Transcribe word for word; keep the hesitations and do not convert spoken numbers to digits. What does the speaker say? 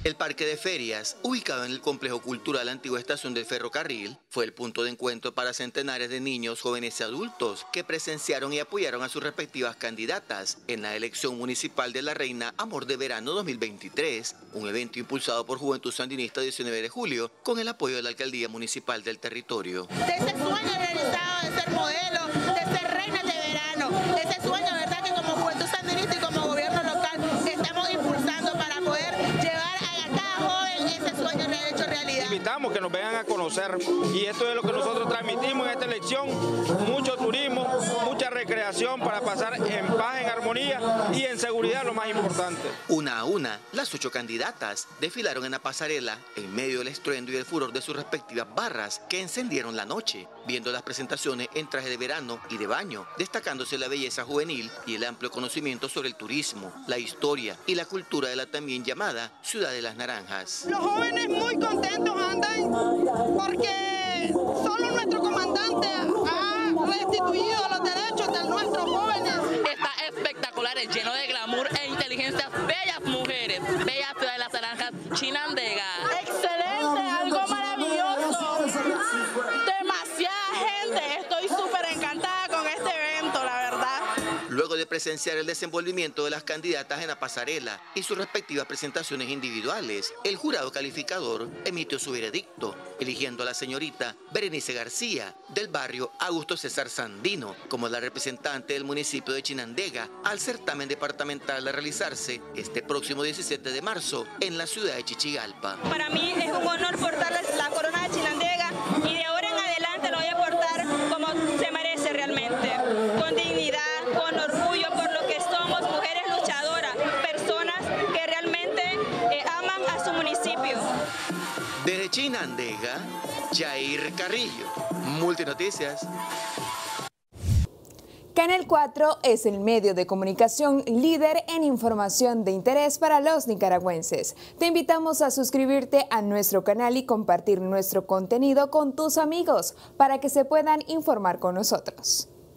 El Parque de Ferias, ubicado en el complejo cultural Antigua Estación del Ferrocarril, fue el punto de encuentro para centenares de niños, jóvenes y adultos que presenciaron y apoyaron a sus respectivas candidatas en la elección municipal de la Reina Amor de Verano dos mil veintitrés, un evento impulsado por Juventud Sandinista diecinueve de julio con el apoyo de la Alcaldía Municipal del territorio. De ese sueño realizado de ser modelo, de ser reinas de verano, de ese sueño, ¿verdad?, que como Juventud Sandinista y como gobierno local estamos impulsando para poder llevar a cada joven ese sueño hecho realidad. Invitamos que nos vengan a conocer y esto es lo que nosotros transmitimos en esta elección, mucho turismo, mucha recreación para pasar en paz, en armonía y en seguridad, lo más importante. Una a una, las ocho candidatas desfilaron en la pasarela en medio del estruendo y el furor de sus respectivas barras que encendieron la noche, viendo las presentaciones en traje de verano y de baño, destacándose la belleza juvenil y el amplio conocimiento sobre el turismo, la historia y la cultura de la también llamada Ciudad de las Naranjas. Los jóvenes muy contentos andan porque solo nuestro comandante ha restituido los derechos de nuestros jóvenes. Está espectacular, es lleno de glamour e inteligencia, bellas mujeres, bella Ciudad de las Naranjas, Chinandega. Excelente, algo maravilloso, demasiada gente, estoy súper encantada con este evento, la verdad. Luego de presenciar el desenvolvimiento de las candidatas en la pasarela y sus respectivas presentaciones individuales, el jurado calificador emitió su veredicto, eligiendo a la señorita Berenice García, del barrio Augusto César Sandino, como la representante del municipio de Chinandega al certamen departamental a realizarse este próximo diecisiete de marzo en la ciudad de Chichigalpa. Para mí es un honor portar la corona de Chinandega y de ahora en adelante lo voy a portar como se merece realmente, con dignidad, con orgullo por lo que somos, mujeres luchadoras, personas que realmente eh, aman a su municipio. Desde Chinandega, Jair Carrillo, Multinoticias. Canal cuatro es el medio de comunicación líder en información de interés para los nicaragüenses. Te invitamos a suscribirte a nuestro canal y compartir nuestro contenido con tus amigos para que se puedan informar con nosotros.